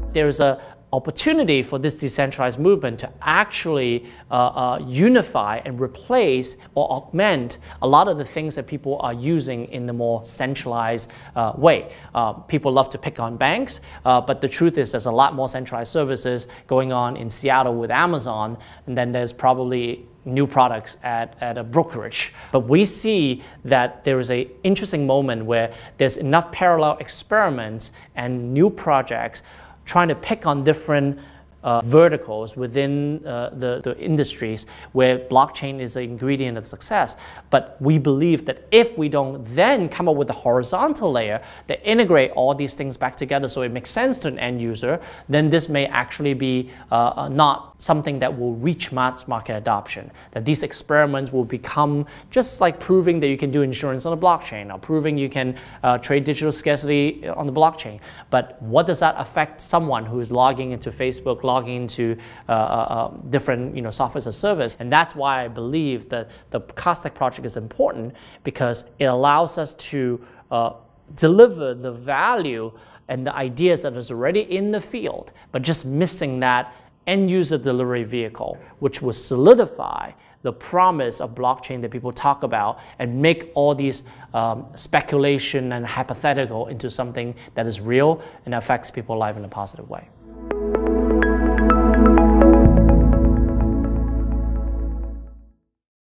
there's a opportunity for this decentralized movement to actually unify and replace or augment a lot of the things that people are using in the more centralized way. People love to pick on banks, but the truth is there's a lot more centralized services going on in Seattle with Amazon, and then there's probably new products at a brokerage. But we see that there is an interesting moment where there's enough parallel experiments and new projects trying to pick on different verticals within the industries where blockchain is an ingredient of success. But we believe that if we don't then come up with a horizontal layer that integrate all these things back together so it makes sense to an end user, then this may actually be not something that will reach mass market adoption. That these experiments will become just like proving that you can do insurance on the blockchain or proving you can trade digital scarcity on the blockchain. But what does that affect someone who is logging into Facebook, logging into different software as a service? And that's why I believe that the Cardstack project is important, because it allows us to deliver the value and the ideas that is already in the field, but just missing that end-user delivery vehicle, which will solidify the promise of blockchain that people talk about and make all these speculation and hypothetical into something that is real and affects people's life in a positive way.